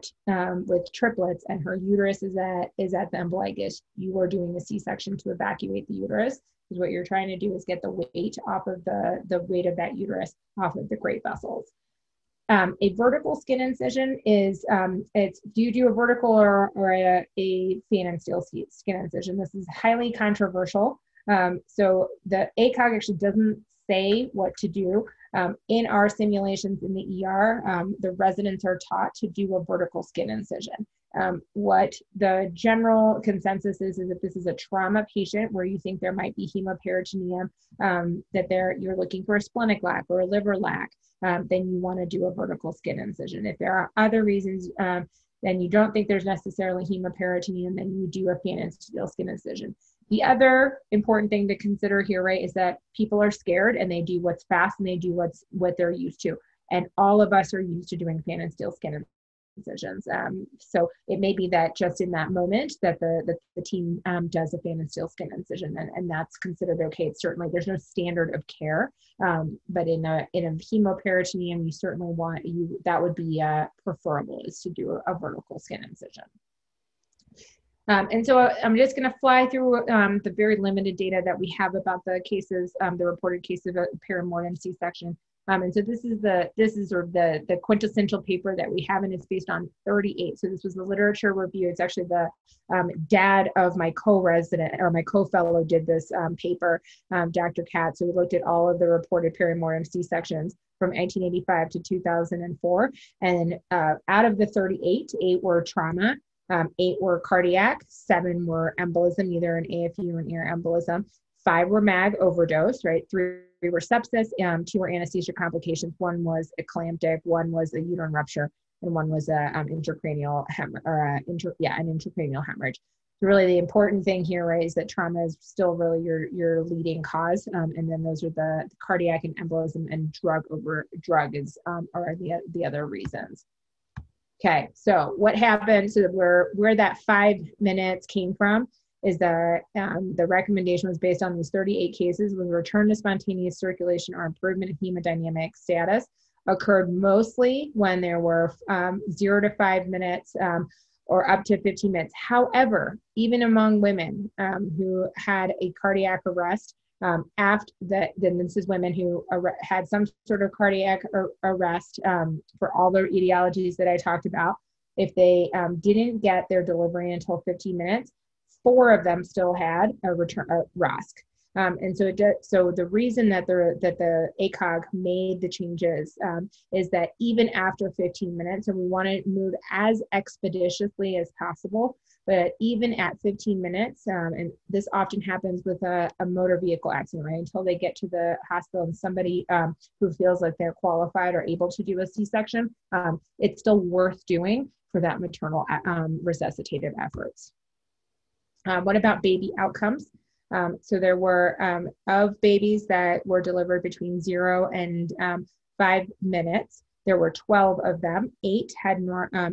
with triplets and her uterus is at the umbilicus, you are doing the C-section to evacuate the uterus, because what you're trying to do is get the weight off of the weight of that uterus off of the great vessels. A vertical skin incision is, do you do a vertical or a fan and steel skin incision? This is highly controversial. So the ACOG actually doesn't say what to do. In our simulations in the ER, the residents are taught to do a vertical skin incision. What the general consensus is if this is a trauma patient where you think there might be hemoperitoneum, that you're looking for a splenic lac or a liver lac, then you want to do a vertical skin incision. If there are other reasons, then you don't think there's necessarily hemoperitoneum, then you do a fan and steel skin incision. The other important thing to consider here, right, is that people are scared and they do what's fast and they do what they're used to. And all of us are used to doing fan and steel skin incisions. So it may be that just in that moment that the team does a fan and steel skin incision, and that's considered okay. It's certainly, there's no standard of care, but in a hemoperitoneum, you certainly that would be preferable, is to do a vertical skin incision. And so I'm just going to fly through the very limited data that we have about the cases, the reported cases of perimortem C-section. And so this is sort of the quintessential paper that we have, and it's based on 38. So this was the literature review. It's actually the dad of my co-resident or my co-fellow did this paper, Dr. Katz. So we looked at all of the reported perimortem C-sections from 1985 to 2004. And out of the 38, 8 were trauma. 8 were cardiac, 7 were embolism, either an AFU or an ear embolism, 5 were MAG overdose, right? 3 were sepsis, 2 were anesthesia complications, 1 was eclamptic, 1 was a uterine rupture, and 1 was a intracranial hemorrhage, an intracranial hemorrhage. So really the important thing here, right, is that trauma is still really your leading cause, and then those are the cardiac and embolism, and drug are the other reasons. Okay, so what happened, so where that 5 minutes came from is the recommendation was based on these 38 cases with return to spontaneous circulation or improvement in hemodynamic status occurred mostly when there were 0 to 5 minutes or up to 15 minutes. However, even among women who had a cardiac arrest, then this is women who had some sort of cardiac arrest for all the etiologies that I talked about. If they didn't get their delivery until 15 minutes, 4 of them still had a ROSC. And so the reason that the ACOG made the changes is that even after 15 minutes, and we want to move as expeditiously as possible, but even at 15 minutes, and this often happens with a motor vehicle accident, right? Until they get to the hospital and somebody who feels like they're qualified or able to do a C-section, it's still worth doing for that maternal resuscitative efforts. What about baby outcomes? So there were, of babies that were delivered between 0 and 5 minutes, there were 12 of them. 8 had normal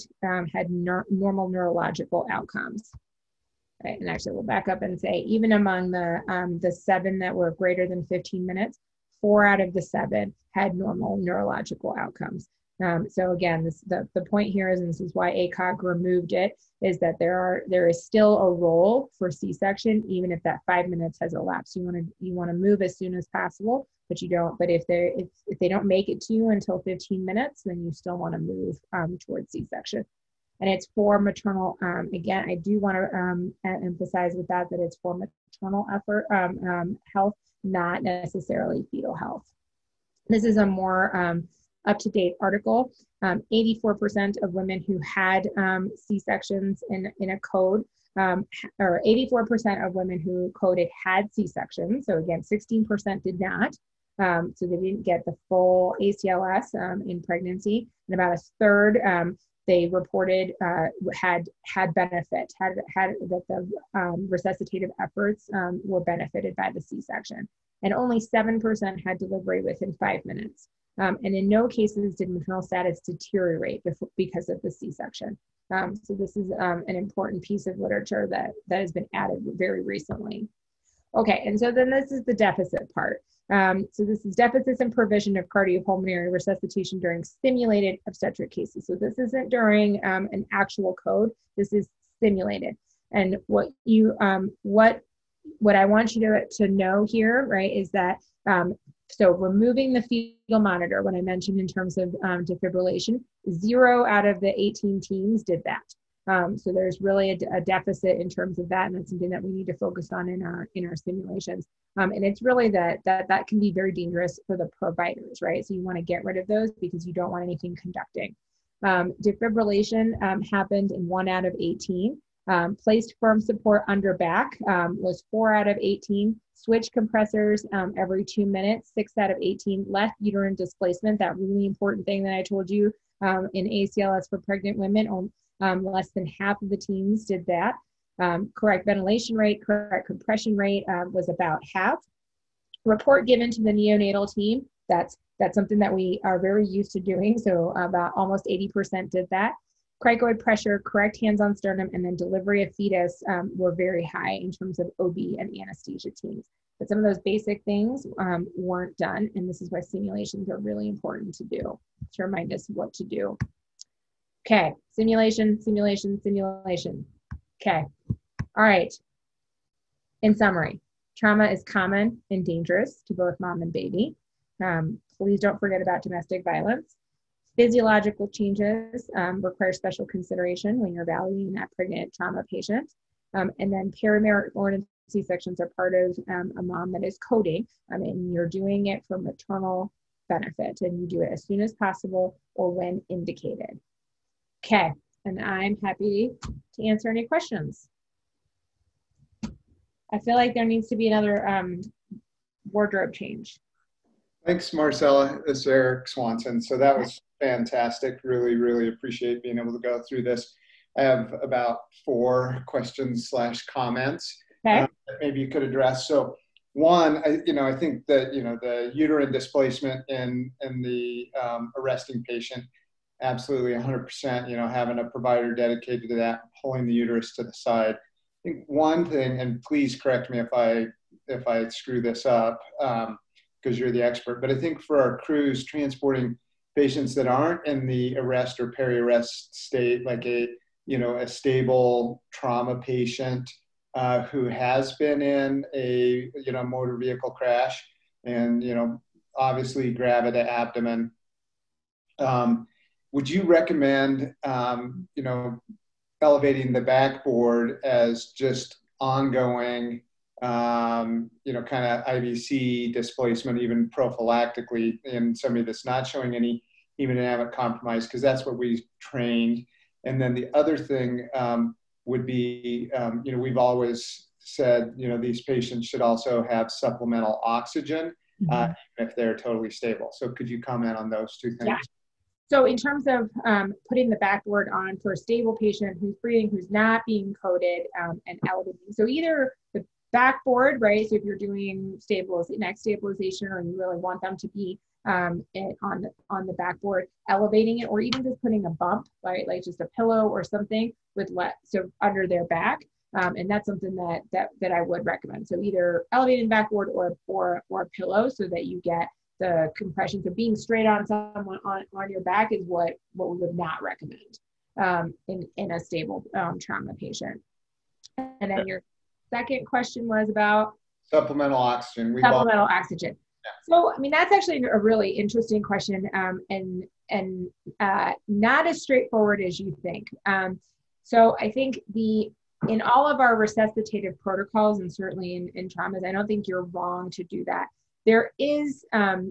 neurological outcomes. Right? And actually, we'll back up and say, even among the 7 that were greater than 15 minutes, 4 out of the 7 had normal neurological outcomes. So again, the point here is, and this is why ACOG removed it, is that there is still a role for C-section, even if that 5 minutes has elapsed. You want to move as soon as possible, but you don't. But if they don't make it to you until 15 minutes, then you still want to move towards C-section. And it's for maternal. Again, I do want to emphasize with that it's for maternal health, not necessarily fetal health. This is a more up-to-date article. 84% of women who had C-sections in a code, or 84% of women who coded had C-sections. So again, 16% did not. So they didn't get the full ACLS in pregnancy, and about a third they reported had benefit, had that the resuscitative efforts were benefited by the C-section, and only 7% had delivery within 5 minutes. And in no cases did maternal status deteriorate because of the C-section. So this is an important piece of literature that has been added very recently. Okay, and so then this is the deficit part. So this is deficits in provision of cardiopulmonary resuscitation during simulated obstetric cases. So this isn't during an actual code. This is simulated. And what I want you to know here, right, is that so removing the fetal monitor, when I mentioned in terms of defibrillation, 0 out of the 18 teams did that. So there's really a deficit in terms of that, and that's something that we need to focus on in our simulations. And it's really that can be very dangerous for the providers, right? So you want to get rid of those because you don't want anything conducting. Defibrillation happened in 1 out of 18. Placed firm support under back was 4 out of 18. Switch compressors every 2 minutes, 6 out of 18. Left uterine displacement, that really important thing that I told you in ACLS for pregnant women, less than half of the teams did that. Correct ventilation rate, correct compression rate was about half. Report given to the neonatal team, that's something that we are very used to doing. So about almost 80% did that. Cricoid pressure, correct hands on sternum, and then delivery of fetus were very high in terms of OB and anesthesia teams. But some of those basic things weren't done, and this is why simulations are really important to do, to remind us what to do. Okay, simulation. Okay, all right. In summary, trauma is common and dangerous to both mom and baby. Please don't forget about domestic violence. Physiological changes require special consideration when you're evaluating that pregnant trauma patient. And then perimortem C-sections are part of a mom that is coding, and you're doing it for maternal benefit, and you do it as soon as possible or when indicated. Okay, and I'm happy to answer any questions. I feel like there needs to be another wardrobe change. Thanks, Marcella. This is Eric Swanson. So that was fantastic. Really, really appreciate being able to go through this. I have about 4 questions/comments that maybe you could address. So one, I think that, the uterine displacement in the arresting patient, absolutely 100%, having a provider dedicated to that, pulling the uterus to the side. I think one thing, and please correct me if I screw this up, because you're the expert, but I think for our crews transporting patients that aren't in the arrest or peri-arrest state, like a stable trauma patient who has been in a, motor vehicle crash and, obviously gravid abdomen, would you recommend, elevating the backboard as just ongoing kind of IVC displacement, even prophylactically in somebody that's not showing any hemodynamic compromise, because that's what we trained. And then the other thing would be, we've always said, these patients should also have supplemental oxygen, even if they're totally stable. So could you comment on those two things? Yeah. So in terms of putting the backboard on for a stable patient who's breathing, who's not being coded and elevating. So either the backboard, right? So if you're doing neck stabilization, or you really want them to be on the backboard, elevating it, or even just putting a bump, right? Like just a pillow or something so under their back. And that's something that I would recommend. So either elevating backboard or a pillow, so that you get the compression. So being straight on someone on your back is what we would not recommend in a stable trauma patient. And then your second question was about supplemental oxygen. Supplemental oxygen. Yeah. So, I mean, that's actually a really interesting question, and not as straightforward as you think. So I think in all of our resuscitative protocols, and certainly in traumas, I don't think you're wrong to do that. There is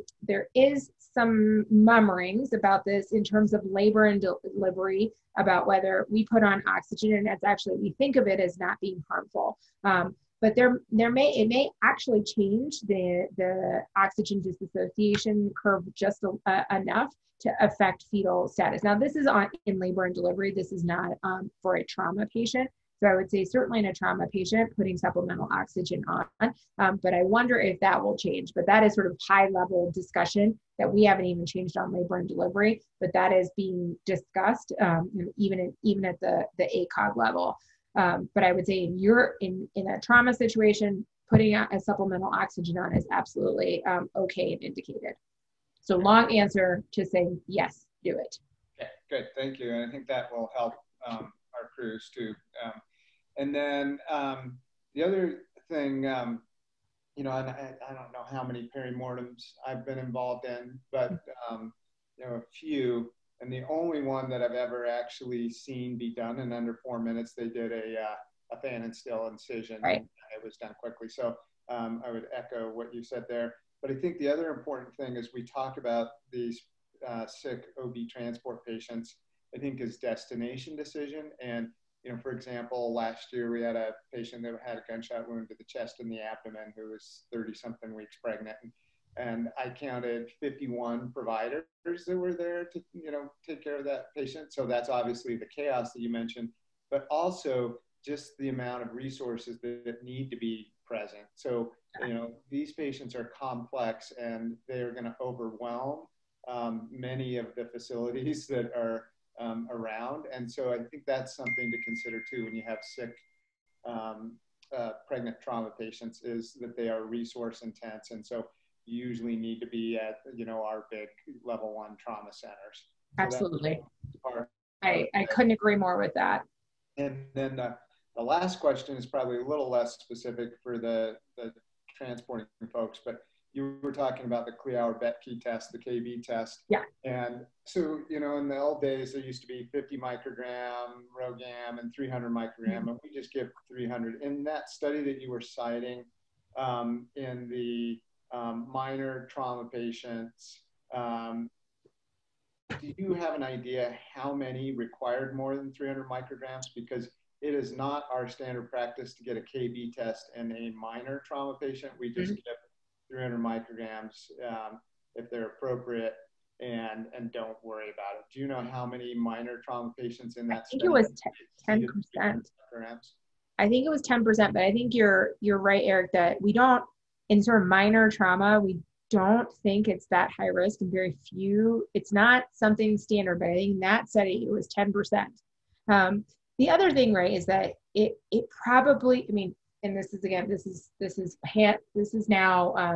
some murmurings about this in terms of labor and delivery, about whether we put on oxygen, and that's actually, we think of it as not being harmful. But it may actually change the oxygen dissociation curve just enough to affect fetal status. Now, this is in labor and delivery. This is not for a trauma patient. So I would say certainly in a trauma patient, putting supplemental oxygen on, but I wonder if that will change. But that is sort of high level discussion that we haven't even changed on labor and delivery, but that is being discussed even at the ACOG level. But I would say in a trauma situation, putting a supplemental oxygen on is absolutely okay and indicated. So long answer to saying yes, do it. Okay, good, thank you. And I think that will help our crews too. And then the other thing, and I don't know how many perimortems I've been involved in, but a few. And the only one that I've ever actually seen be done in under 4 minutes, they did a fan and still incision. Right. And it was done quickly. So I would echo what you said there. But I think the other important thing is we talk about these sick OB transport patients, I think, is destination decision. And for example, last year we had a patient that had a gunshot wound to the chest and the abdomen who was 30-something weeks pregnant. And I counted 51 providers that were there to, take care of that patient. So that's obviously the chaos that you mentioned, but also just the amount of resources that need to be present. So, these patients are complex and they're going to overwhelm many of the facilities that are around. And so I think that's something to consider too when you have sick pregnant trauma patients, is that they are resource intense. And so you usually need to be at, our big level 1 trauma centers. So absolutely. I couldn't agree more with that. And then the last question is probably a little less specific for the transporting folks, but you were talking about the Kleauer Betke test, the KB test. Yeah. And so, in the old days, there used to be 50 microgram ROGAM and 300 microgram, and we just give 300. In that study that you were citing, in the minor trauma patients, do you have an idea how many required more than 300 micrograms? Because it is not our standard practice to get a KB test in a minor trauma patient. We just give 300 micrograms if they're appropriate, and don't worry about it. Do you know how many minor trauma patients in that study? I think it was 10%. I think it was 10%, but I think you're right, Eric, that we don't, in sort of minor trauma, we don't think it's that high risk, and very few. It's not something standard, but I think in that study it was 10%. The other thing, right, is that it probably, and this is again, this is now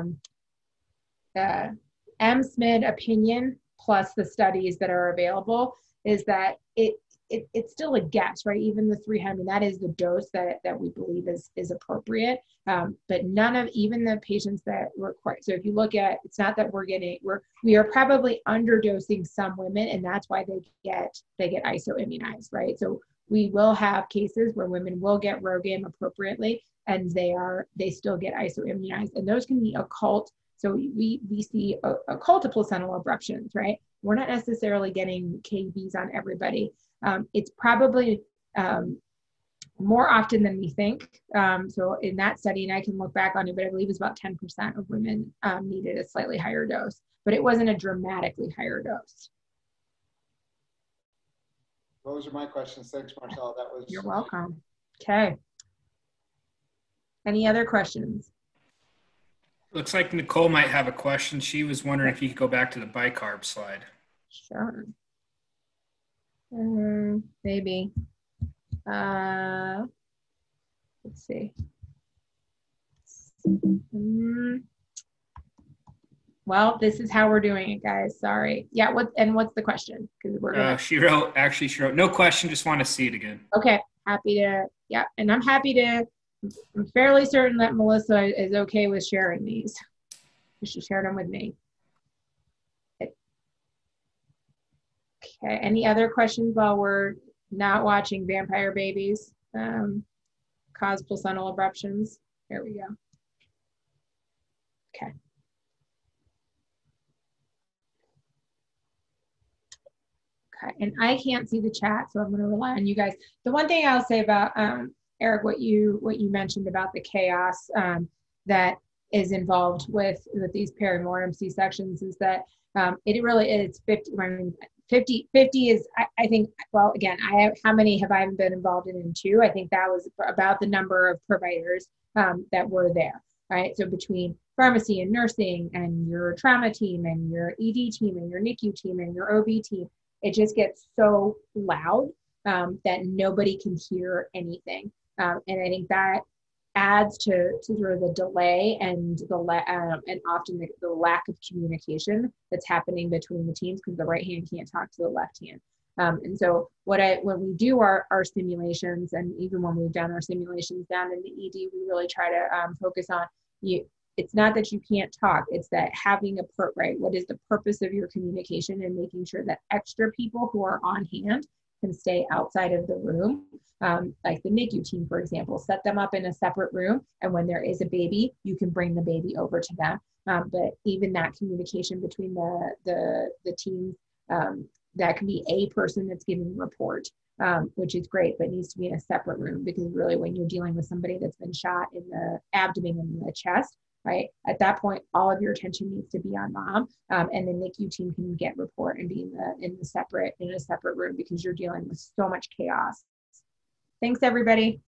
MSMID opinion plus the studies that are available, is that it's still a guess, right? Even the 300, that is the dose that we believe is appropriate. But none of, even the patients that require, so if you look at, it's not that we are probably underdosing some women, and that's why they get isoimmunized, right? So we will have cases where women will get RhoGAM appropriately, and they still get isoimmunized, and those can be occult. So we see occult placental abruptions, right? We're not necessarily getting KBs on everybody. It's probably more often than we think. So in that study, and I can look back on it, but I believe it's about 10% of women needed a slightly higher dose, but it wasn't a dramatically higher dose. Those are my questions. Thanks, Marcella. That was. You're welcome. Okay. Any other questions? Looks like Nicole might have a question. She was wondering if you could go back to the bicarb slide. Sure. Maybe. Let's see. Well, this is how we're doing it, guys. Sorry. Yeah. What's the question? Because we're gonna. She wrote no question. Just want to see it again. Okay. Happy to. Yeah, and I'm happy to. I'm fairly certain that Melissa is okay with sharing these. She shared them with me. Okay. Any other questions while we're not watching vampire babies cause placental abruptions? There we go. Okay. Okay, and I can't see the chat, so I'm going to rely on you guys. The one thing I'll say about Eric, what you mentioned about the chaos that is involved with these perimortem C-sections is that it's 50. I mean, 50 is I think. Well, again, how many have I been involved in? Two. I think that was about the number of providers that were there. Right. So between pharmacy and nursing and your trauma team and your ED team and your NICU team and your OB team, it just gets so loud that nobody can hear anything. And I think that adds to sort of the delay and and often the lack of communication that's happening between the teams, because the right hand can't talk to the left hand. And so when we do our simulations, and even when we've done our simulations down in the ED, we really try to focus on you. It's not that you can't talk, it's that having right, what is the purpose of your communication, and making sure that extra people who are on hand can stay outside of the room. Like the NICU team, for example, set them up in a separate room, and when there is a baby, you can bring the baby over to them. But even that communication between the teams, that can be a person that's giving a report, which is great, but needs to be in a separate room, because really when you're dealing with somebody that's been shot in the abdomen and the chest, right, at that point, all of your attention needs to be on mom, and the NICU team can get report and be in a separate room, because you're dealing with so much chaos. Thanks, everybody.